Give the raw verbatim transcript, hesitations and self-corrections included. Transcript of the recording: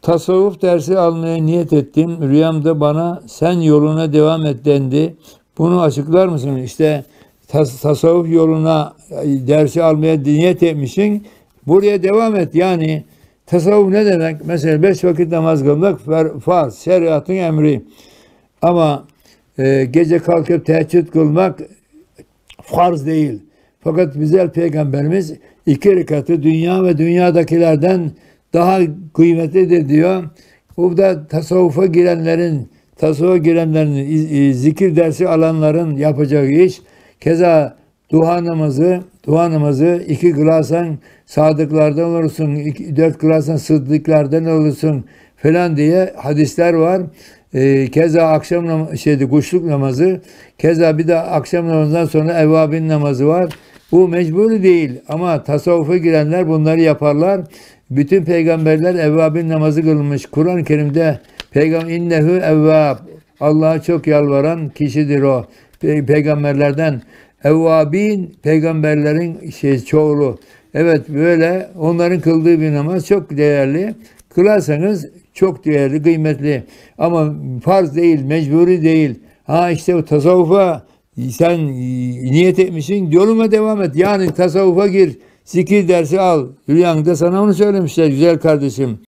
Tasavvuf dersi almaya niyet ettim. Rüyamda bana sen yoluna devam et dendi. Bunu açıklar mısın? İşte tas tasavvuf yoluna dersi almaya niyet etmişsin. Buraya devam et. Yani tasavvuf ne demek? Mesela beş vakit namaz kılmak farz, şeriatın emri. Ama e, gece kalkıp teheccüd kılmak farz değil. Fakat güzel Peygamberimiz iki rekatı dünya ve dünyadakilerden daha kıymetlidir diyor. Bu da tasavvufa girenlerin, tasavvufa girenlerin, zikir dersi alanların yapacağı iş. Keza duha namazı, duha namazı iki kılarsan sadıklardan olursun, iki, dört kılarsan sıddıklardan olursun falan diye hadisler var. Ee, keza akşam nam şeydi kuşluk namazı, keza bir de akşam namazından sonra evvabin namazı var. Bu mecburi değil ama tasavvufa girenler bunları yaparlar. Bütün peygamberler evvabin namazı kılmış. Kur'an-ı Kerim'de peygamber innehu evvab, Allah'a çok yalvaran kişidir o. Pe peygamberlerden evvabin, peygamberlerin şey çoğulu. Evet, böyle onların kıldığı bir namaz çok değerli. Kılarsanız çok değerli, kıymetli. Ama farz değil, mecburi değil. Ha işte o tasavvufa sen niyet etmişsin, yoluna devam et. Yani tasavvufa gir, zikir dersi al. Hülyan da sana onu söylemişler güzel kardeşim.